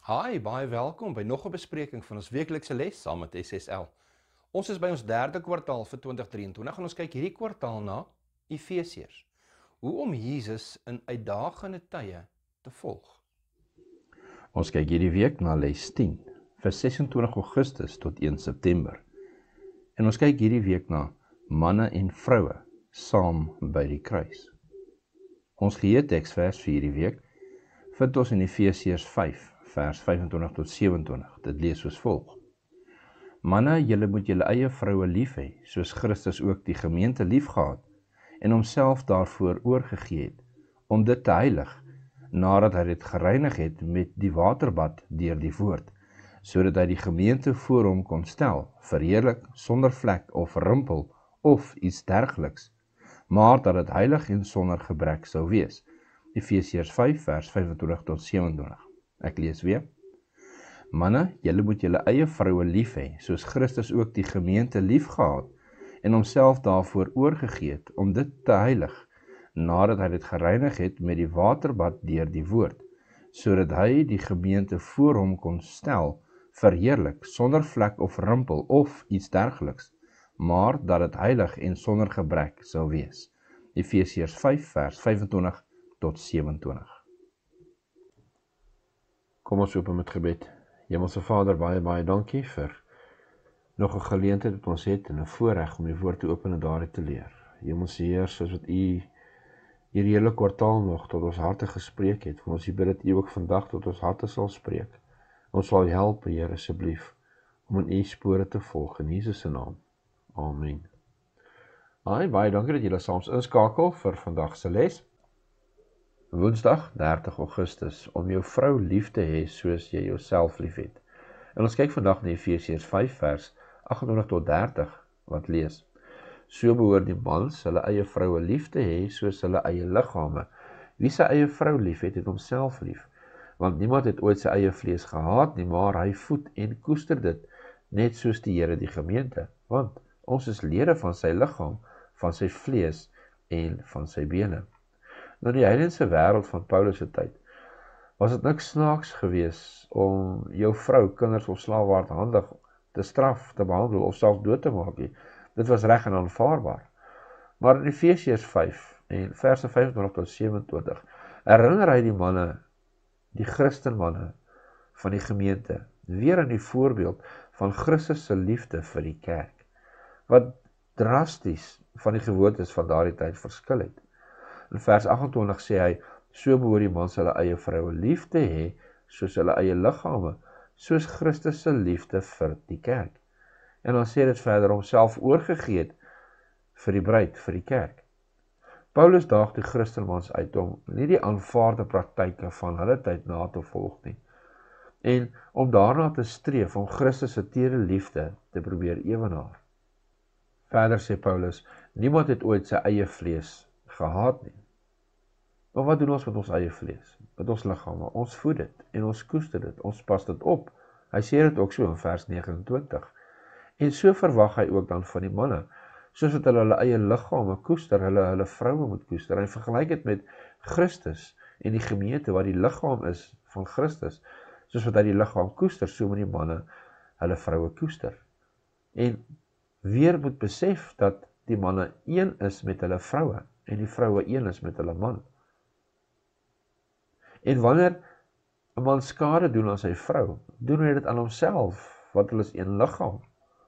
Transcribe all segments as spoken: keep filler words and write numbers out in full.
Hi, baie welkom by nog 'n bespreking van ons weeklikse les saam met S S L. Ons is by ons derde kwartaal vir twintig drieëntwintig en ons kyk hierdie kwartaal na Efesiërs. Hoe om Jesus in uitdagende tye te volg. Ons kyk hierdie week na les tien, vir ses en twintig Augustus tot een September. En ons kyk hierdie week na manne en vroue saam by die kruis. Ons geheeteksvers vir hierdie week vind ons in Efesiërs vyf, vers vyf en twintig tot sewe en twintig. Dit lees soos volg: Manne, julle moet julle eie vroue lief hê, soos Christus ook die gemeente liefgehad en homself daarvoor oorgegee het, om dit te heilig, nadat hy dit gereinig het met die waterbad deur die woord, sodat hy die gemeente voor hom kon stel, verheerlik, sonder vlek of rimpel of iets dergeliks, maar dat dit heilig en sonder gebrek sou wees. Efesiërs vyf, vers vyf en twintig tot sewe en twintig. Ek lees weer. Manne, julle moet julle eie vroue lief hê, soos Christus ook die gemeente liefgehad en homself daarvoor oorgegee het, om dit te heilig, nadat hy dit gereinig het met die waterbad deur die woord, sodat hy die gemeente voor hom kon stel, verheerlik, sonder vlek of rimpel of iets dergeliks, maar dat dit heilig en sonder gebrek sou wees. Efesiërs vyf, vers vyf en twintig tot sewe en twintig. Kom ons open met gebed. Hemelse Vader, baie, baie dankie vir nog 'n geleentheid wat ons het en 'n voorreg om die woord te open en daaruit te leer. Hemelse Heer, soos wat U hierdie hele kwartaal nog tot ons harte gespreek het, van ons bid dat U ook vandag tot ons harte sal spreek. Ons sal help, Heer, asseblief, om in U spore te volg, in Jesus se naam. Amen. Baie, baie dankie dat julle saam inskakel vir vandag se les. Woensdag, dertig Augustus, om jou vrou lief te hê soos jy jouself lief het. En ons kyk vandag na Efesiërs vyf, vers agt en twintig tot dertig, wat lees: So behoort die mans hulle eie vroue lief te hê soos hulle eie liggame. Wie sy eie vrou lief het, het homself lief. Want niemand het ooit sy eie vlees gehaat nie, maar hy voed en koester dit, net soos die Here die gemeente. Want ons is lede van sy liggaam, van sy vlees en van sy bene. Nou die heidense wêreld van Paulus se tyd, was dit niks snaaks gewees om jou vrou, kinders of slaafwaardhandig te straf, te behandel of selfs dood te maak nie. Dit was reg en aanvaarbaar. Maar in Efesiërs vyf en verse vyf en twintig tot sewe en twintig herinner hy die manne, die Christenmanne van die gemeente, weer aan die voorbeeld van Christus se liefde vir die kerk, wat drasties van die gewoontes van daardie tyd verskil het. In vers agt en twintig sê hy: So behoort die mans hulle eie vroue lief te hê, soos hulle eie liggame, soos Christus se liefde vir die kerk. En dan sê dit verder, homself oorgegee het vir die bruid, vir die kerk. Paulus daag die Christenmans uit om nie die aanvaarde praktyke van hulle tyd na te volg nie, en om daarna te streef om Christus se tere liefde te probeer ewenaar. Verder sê Paulus, niemand het ooit sy eie vlees gehaat nie. Maar wat doen ons met ons eie vlees, met ons liggame? Ons voed dit en ons koester dit, ons pas dit op. Hy sê dit ook so in vers nege en twintig. En so verwag hy ook dan van die manne, soos wat hulle hulle eie liggame koester, hulle hulle vroue moet koester. Hy vergelyk dit met Christus en die gemeente wat die liggaam is van Christus, soos wat hy die liggaam koester, so moet die manne hulle vroue koester. En weer moet besef dat die manne een is met hulle vroue en die vroue een is met hulle man. En wanneer 'n man skade doen aan sy vrou, doen hy dit aan homself, want hulle is een liggaam.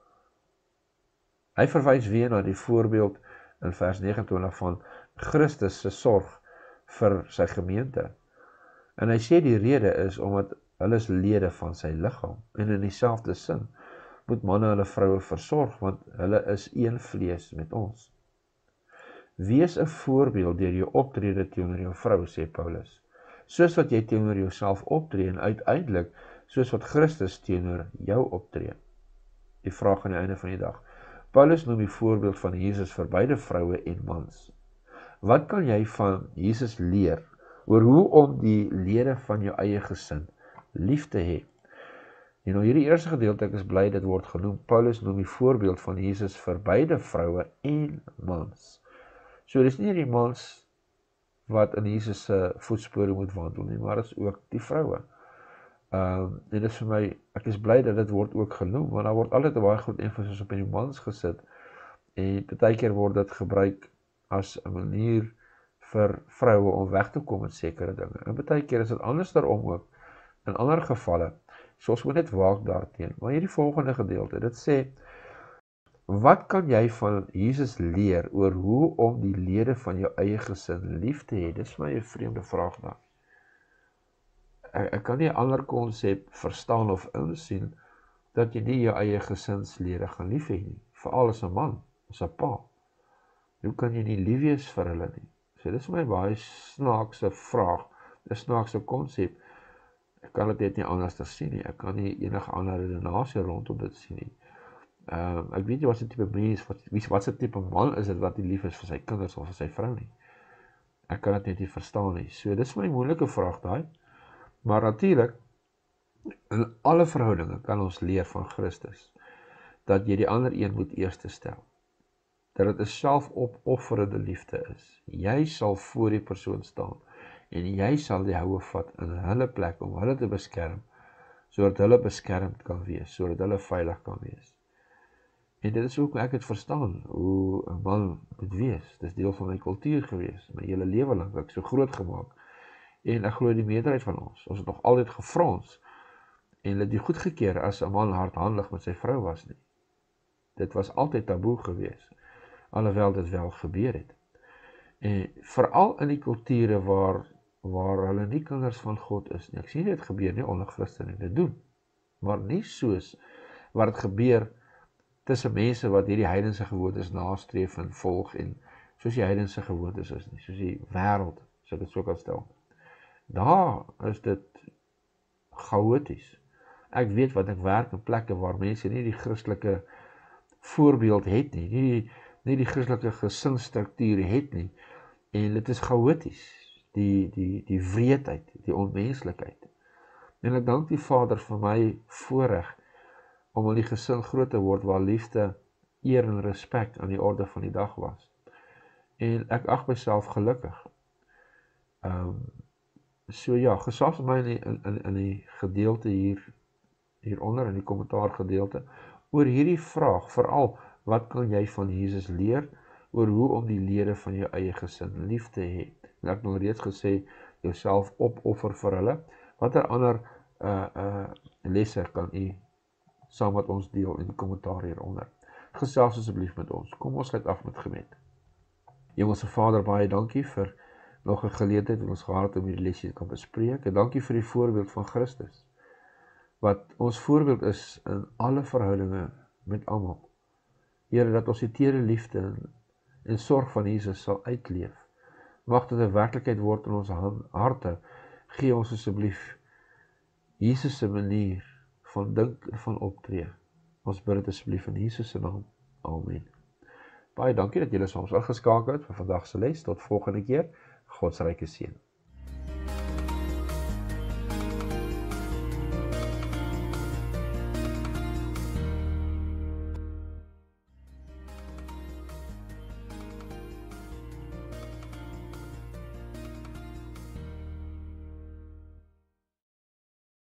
Hy verwys weer na die voorbeeld in vers nege en twintig van Christus se sorg vir sy gemeente. En hy sê die rede is omdat hulle is lede van sy liggaam. En in dieselfde sin moet manne hulle vroue versorg, want hulle is een vlees met ons. Wees 'n voorbeeld deur jou optrede teenoor jou vrou, sê Paulus. Soos wat jy teenoor jouself optree en uiteindelik soos wat Christus teenoor jou optree. Die vraag aan die einde van die dag. Paulus noem die voorbeeld van Jesus vir beide vroue en mans. Wat kan jy van Jesus leer oor hoe om die lede van jou eie gesin lief te hê? En nou hierdie eerste gedeelte, ek is bly dit word genoem, Paulus noem die voorbeeld van Jesus vir beide vroue en mans. So dis nie die mans wat in Jesus se voetspore moet wandel nie, maar is ook die vroue. Um, en dit is vir my, ek is bly dat dit word ook genoem, want daar word altyd 'n baie groot emphasis op in die mans gesit, en partykeer word dit gebruik as 'n manier vir vroue om weg te kom met sekere dinge. En partykeer is dit anders daarom ook, in ander gevalle, so ons moet net waak daarteen. Maar hierdie volgende gedeelte, dit sê, wat kan jy van Jesus leer oor hoe om die lede van jou eie gesin lief te hê? Dit is my 'n vreemde vraag daar. Ek, ek kan nie 'n ander konsep verstaan of insien, dat jy nie jou eie gesinslede gaan lief hê nie, veral as 'n man, as 'n pa. Hoe kan jy nie lief wees vir hulle nie? So dit is my baie snaakse vraag, 'n snaakse konsep. Ek kan dit net nie anders te sien nie. Ek kan nie enige ander redenasie rondom dit sien nie. Um, ek weet nie wat se tipe mens, wat, wat se tipe man is dit wat nie lief is vir sy kinders of vir sy vrou nie. Ek kan dit net nie verstaan nie. So dit is my moeilike vraag daai. Maar natuurlik, in alle verhoudinge kan ons leer van Christus, dat jy die ander een moet eerste stel. Dat dit 'n selfopofferende liefde is. Jy sal voor die persoon staan, en jy sal die houe vat in hulle plek, om hulle te beskerm, sodat hulle beskermd kan wees, sodat hulle veilig kan wees. En dit is ook hoe ek het verstaan, hoe 'n man moet wees. Dit is deel van my kultuur gewees, my hele lewe lank, ek so groot gemaak. En ek glo die meerderheid van ons, ons het nog altyd gefrons, en hulle het nie goedgekeur as 'n man hardhandig met sy vrou was nie. Dit was altyd taboe gewees, alhoewel dit wel gebeur het. En veral in die kulture waar, waar hulle nie kinders van God is nie. Ek sien dit gebeur nie onder Christene, dit doen, maar nie soos wat het gebeur tussen mense wat hierdie heidense gewoontes nastreef en volg, en soos die heidense gewoontes is nie, soos die wêreld, as ek dit so kan stel. Daar is dit chaoties. Ek weet wat ek werk in plekke waar mense nie die Christelike voorbeeld het nie, nie, nie die Christelike gesinsstruktuur het nie, en dit is chaoties, die, die, die wreedheid, die onmenslikheid. En ek dank die Vader vir my voorreg om in die gesin groot te word waar liefde, eer en respek aan die orde van die dag was. En ek ag myself gelukkig. Um, so ja, gesels my in die, in, in die gedeelte hier, hieronder, in die kommentaar gedeelte, oor hierdie vraag, veral, wat kan jy van Jesus leer, oor hoe om die lede van jou eie gesin lief te hê. En ek het al reeds gesê, jouself opoffer vir hulle. Watter ander uh, uh, lesse kan u saam met ons deel in die kommentaar hieronder? Gesels asseblief met ons. Kom ons sluit af met gebed. Hemelse Vader, baie dankie vir nog 'n geleentheid wat ons gehad het om hierdie lesie te kan bespreek. En dankie vir die voorbeeld van Christus, wat ons voorbeeld is in alle verhoudinge met almal. Here, dat ons die tere liefde en, en sorg van Jesus sal uitleef. Mag dit 'n werklikheid word in ons harte. Gee ons asseblief Jesus se manier van dink en van optree. Ons bid dit asseblief in Jesus se naam. Amen. Baie dankie dat julle soms ingeskakel het vir vandag se les. Tot volgende keer. God se ryke seën.